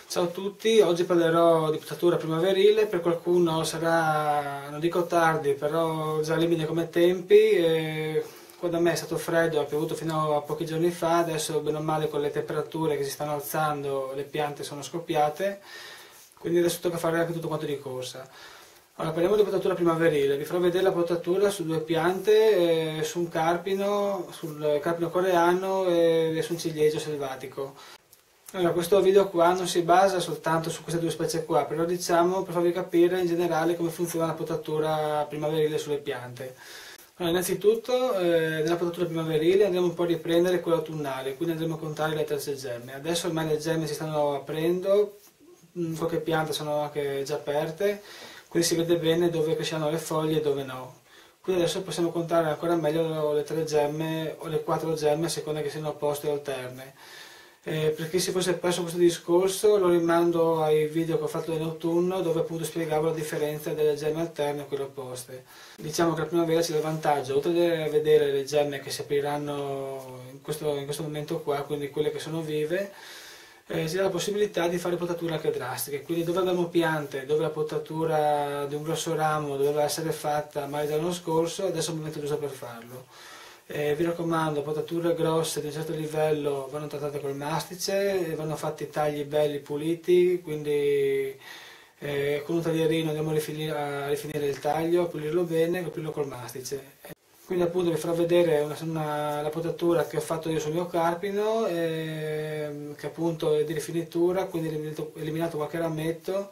Ciao a tutti, oggi parlerò di potatura primaverile. Per qualcuno sarà, non dico tardi, però già limite come tempi. Qua da me è stato freddo, ha piovuto fino a pochi giorni fa, adesso bene o male con le temperature che si stanno alzando le piante sono scoppiate, quindi adesso tocca fare anche tutto quanto di corsa. Allora, parliamo di potatura primaverile, vi farò vedere la potatura su due piante, su un carpino, sul carpino coreano e su un ciliegio selvatico. Allora, questo video qua non si basa soltanto su queste due specie qua, però diciamo per farvi capire in generale come funziona la potatura primaverile sulle piante. Allora, innanzitutto nella potatura primaverile andremo un po' a riprendere quella autunnale, quindi andremo a contare le terze gemme. Adesso ormai le gemme si stanno aprendo, qualche pianta sono anche già aperte, quindi si vede bene dove cresceranno le foglie e dove no. Quindi adesso possiamo contare ancora meglio le tre gemme o le quattro gemme a seconda che siano opposte o alterne. Per chi si fosse perso questo discorso lo rimando ai video che ho fatto in autunno dove appunto spiegavo la differenza delle gemme alterne e quelle opposte. Diciamo che la primavera c'è il vantaggio, oltre a vedere le gemme che si apriranno in questo momento qua, quindi quelle che sono vive, si dà la possibilità di fare potature anche drastiche, quindi dove abbiamo piante, dove la potatura di un grosso ramo doveva essere fatta magari l'anno scorso, adesso è il momento giusto per farlo. Vi raccomando, potature grosse di un certo livello vanno trattate col mastice, vanno fatti tagli belli puliti, quindi con un taglierino andiamo a rifinire il taglio, a pulirlo bene e coprirlo col mastice. Quindi appunto vi farò vedere la potatura che ho fatto io sul mio carpino, che appunto è di rifinitura, quindi ho eliminato qualche rametto,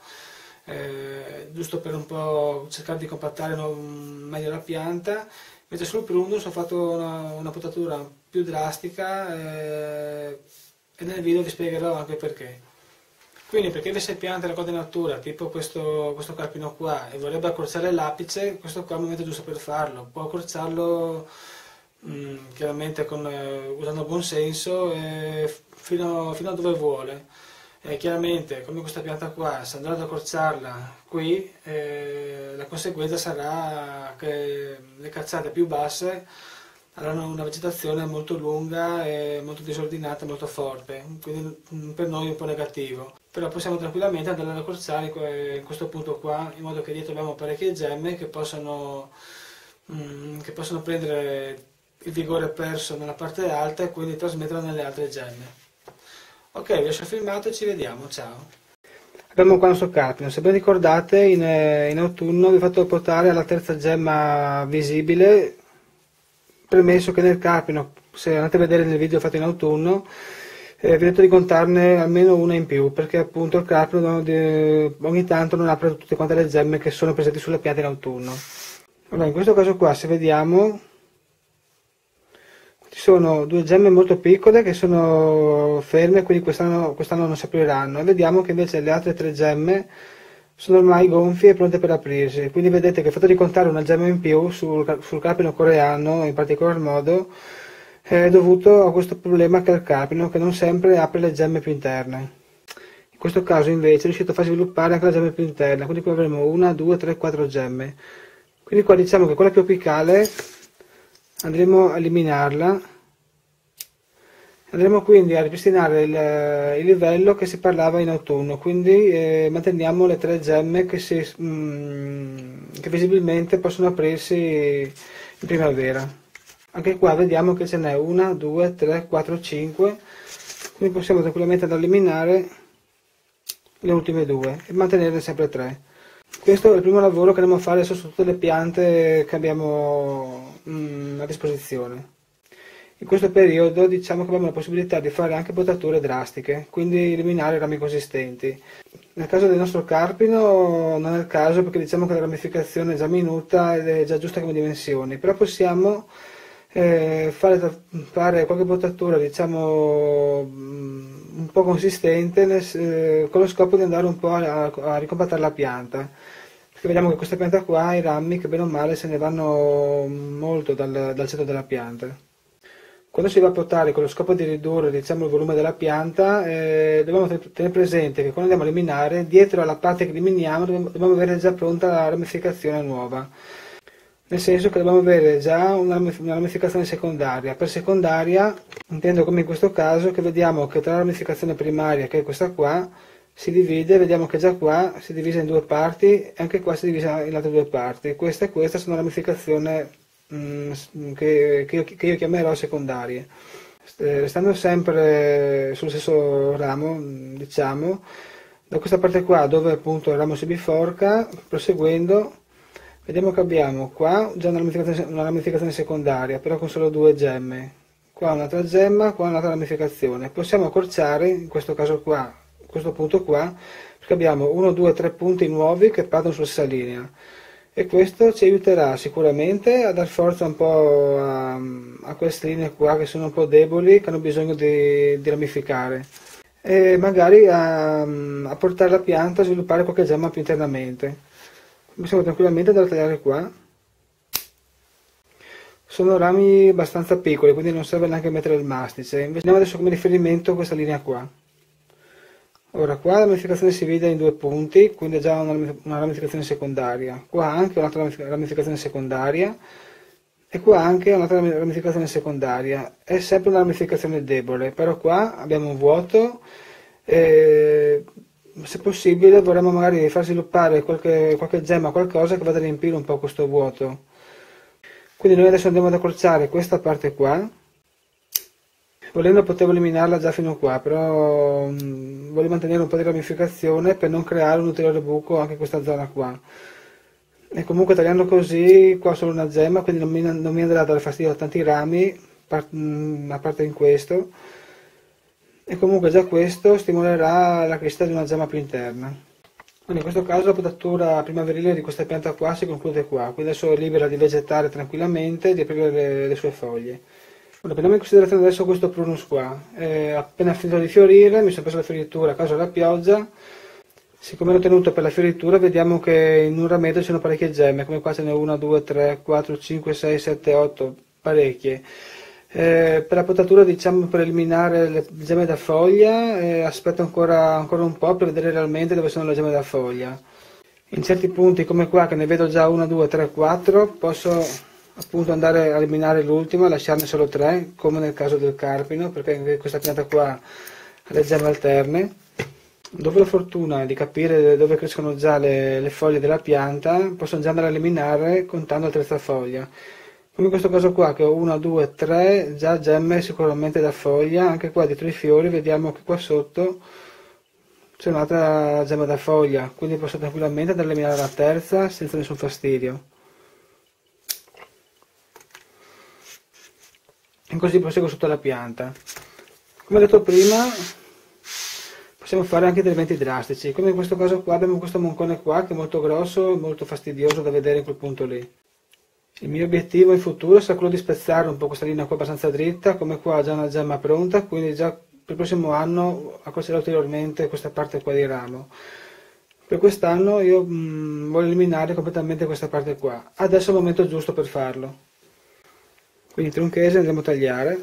giusto per un po' cercare di compattare meglio la pianta. Invece sul prunus ho fatto una potatura più drastica e nel video vi spiegherò anche perché. Quindi per chi avesse piante raccolte in natura, tipo questo carpino qua, e vorrebbe accorciare l'apice, questo qua è il momento giusto per farlo. Può accorciarlo chiaramente usando buon senso fino a dove vuole. Chiaramente, come questa pianta qua, se andrò ad accorciarla qui, la conseguenza sarà che le cazzate più basse avranno una vegetazione molto lunga, e molto disordinata, molto forte, quindi per noi è un po' negativo. Però possiamo tranquillamente andare ad accorciare in questo punto qua, in modo che dietro abbiamo parecchie gemme che possono prendere il vigore perso nella parte alta e quindi trasmetterlo nelle altre gemme. Ok, vi lascio filmato e ci vediamo, ciao. Abbiamo qua il nostro carpino, se ben ricordate in autunno vi ho fatto portare alla terza gemma visibile, premesso che nel carpino, se andate a vedere nel video fatto in autunno, vi ho detto di contarne almeno una in più, perché appunto il carpino ogni tanto non apre tutte quante le gemme che sono presenti sulle piante in autunno. Allora, in questo caso qua, se vediamo, ci sono due gemme molto piccole che sono ferme, quindi quest'anno non si apriranno, e vediamo che invece le altre tre gemme sono ormai gonfie e pronte per aprirsi. Quindi vedete che il fatto di contare una gemma in più sul carpino coreano in particolar modo è dovuto a questo problema che ha il carpino, che non sempre apre le gemme più interne. In questo caso invece è riuscito a far sviluppare anche la gemma più interna, quindi qui avremo 1, 2, 3, 4 gemme. Quindi qua diciamo che quella più apicale andremo a eliminarla, andremo quindi a ripristinare il livello che si parlava in autunno, quindi manteniamo le tre gemme che visibilmente possono aprirsi in primavera. Anche qua vediamo che ce n'è 1, 2, 3, 4, 5, quindi possiamo tranquillamente andare a eliminare le ultime due e mantenerne sempre 3. Questo è il primo lavoro che andremo a fare adesso su tutte le piante che abbiamo a disposizione. In questo periodo diciamo che abbiamo la possibilità di fare anche potature drastiche, quindi eliminare rami consistenti. Nel caso del nostro carpino non è il caso, perché diciamo che la ramificazione è già minuta ed è già giusta come dimensioni, però possiamo fare qualche potatura diciamo un po' consistente con lo scopo di andare un po' a ricompattare la pianta, perché vediamo che questa pianta qua i rami che bene o male se ne vanno molto dal centro della pianta. Quando si va a potare con lo scopo di ridurre diciamo, il volume della pianta, dobbiamo tenere presente che quando andiamo a eliminare, dietro alla parte che eliminiamo dobbiamo avere già pronta la ramificazione nuova. Nel senso che dobbiamo avere già una ramificazione secondaria. Per secondaria intendo, come in questo caso, che vediamo che tra la ramificazione primaria, che è questa qua, si divide, vediamo che già qua si divide in due parti e anche qua si divide in altre due parti. Questa e questa sono ramificazioni che io chiamerò secondarie. Restando sempre sul stesso ramo, diciamo, da questa parte qua dove appunto il ramo si biforca, proseguendo, vediamo che abbiamo qua già una ramificazione secondaria, però con solo due gemme. Qua un'altra gemma, qua un'altra ramificazione. Possiamo accorciare, in questo caso qua, questo punto qua, perché abbiamo 1, 2, 3 punti nuovi che partono sulla stessa linea. E questo ci aiuterà sicuramente a dar forza un po' a queste linee qua che sono un po' deboli, che hanno bisogno di ramificare. E magari a portare la pianta a sviluppare qualche gemma più internamente. Possiamo tranquillamente andare a tagliare qua. Sono rami abbastanza piccoli, quindi non serve neanche mettere il mastice. Invece andiamo adesso come riferimento questa linea qua. Ora qua la ramificazione si divide in due punti, quindi è già una ramificazione secondaria. Qua anche un'altra ramificazione secondaria e qua anche un'altra ramificazione secondaria. È sempre una ramificazione debole, però qua abbiamo un vuoto e se possibile vorremmo magari far sviluppare qualche gemma, qualcosa che vada a riempire un po' questo vuoto. Quindi noi adesso andiamo ad accorciare questa parte qua. Volendo potevo eliminarla già fino a qua, però voglio mantenere un po' di ramificazione per non creare un ulteriore buco anche in questa zona qua. E comunque tagliando così, qua ho solo una gemma, quindi non mi andrà a dare fastidio a tanti rami, a parte in questo. E comunque già questo stimolerà la crescita di una gemma più interna. Quindi in questo caso la potatura primaverile di questa pianta qua si conclude qua, quindi adesso è libera di vegetare tranquillamente e di aprire le sue foglie. Allora, prendiamo in considerazione adesso questo prunus qua, appena finito di fiorire mi sono preso la fioritura a causa della pioggia, siccome l'ho tenuto per la fioritura vediamo che in un rametto ci sono parecchie gemme, come qua ce n'è 1, 2, 3, 4, 5, 6, 7, 8, parecchie. Per la potatura diciamo per eliminare le gemme da foglia aspetto ancora un po' per vedere realmente dove sono le gemme da foglia. In certi punti come qua che ne vedo già 1, 2, 3, 4 posso appunto andare a eliminare l'ultima, lasciarne solo 3 come nel caso del carpino perché questa pianta qua ha le gemme alterne. Dopo la fortuna di capire dove crescono già le foglie della pianta posso già andare a eliminare contando la terza foglia. Come in questo caso qua che ho 1, 2, 3 già gemme sicuramente da foglia, anche qua dietro i fiori vediamo che qua sotto c'è un'altra gemma da foglia, quindi posso tranquillamente andare a eliminare la terza senza nessun fastidio. E così proseguo sotto la pianta. Come detto prima possiamo fare anche degli eventi drastici, come in questo caso qua abbiamo questo moncone qua che è molto grosso e molto fastidioso da vedere in quel punto lì. Il mio obiettivo in futuro sarà quello di spezzare un po' questa linea qua abbastanza dritta, come qua ho già una gemma pronta, quindi già per il prossimo anno accorcerò ulteriormente questa parte qua di ramo. Per quest'anno io voglio eliminare completamente questa parte qua. Adesso è il momento giusto per farlo. Quindi tronchese andremo a tagliare.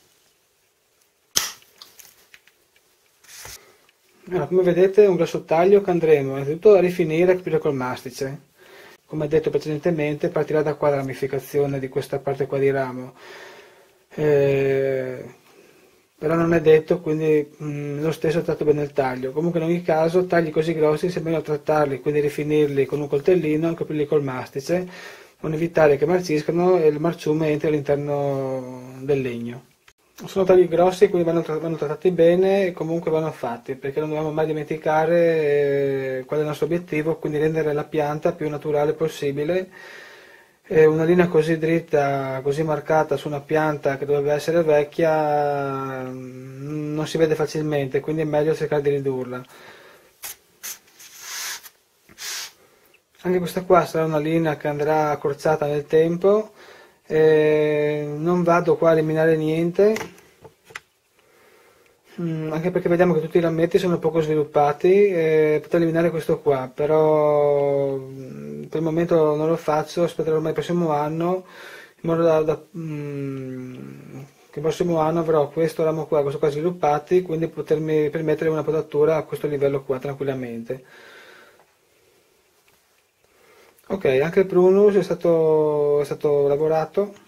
Allora, come vedete è un grosso taglio che andremo innanzitutto a rifinire e capire col mastice. Come detto precedentemente partirà da qua la ramificazione di questa parte qua di ramo. Però non è detto, quindi lo stesso tratto bene il taglio. Comunque in ogni caso tagli così grossi sia meglio trattarli, quindi rifinirli con un coltellino e coprirli col mastice, per evitare che marciscano e il marciume entri all'interno del legno. Sono tagli grossi, quindi vanno trattati bene e comunque vanno fatti, perché non dobbiamo mai dimenticare qual è il nostro obiettivo, quindi rendere la pianta più naturale possibile. Una linea così dritta, così marcata su una pianta che dovrebbe essere vecchia non si vede facilmente, quindi è meglio cercare di ridurla. Anche questa qua sarà una linea che andrà accorciata nel tempo. Non vado qua a eliminare niente, anche perché vediamo che tutti i rametti sono poco sviluppati, potrei eliminare questo qua, però per il momento non lo faccio, aspetterò ormai il prossimo anno, in modo che il prossimo anno avrò questo ramo qua, questo qua sviluppati, quindi potermi permettere una potatura a questo livello qua tranquillamente. Ok, anche il prunus è stato lavorato,